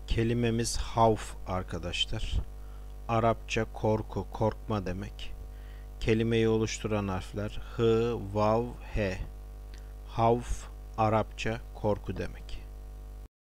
Kelimemiz havf arkadaşlar. Arapça korku, korkma demek. Kelimeyi oluşturan harfler H, Vav, H. Havf Arapça korku demek.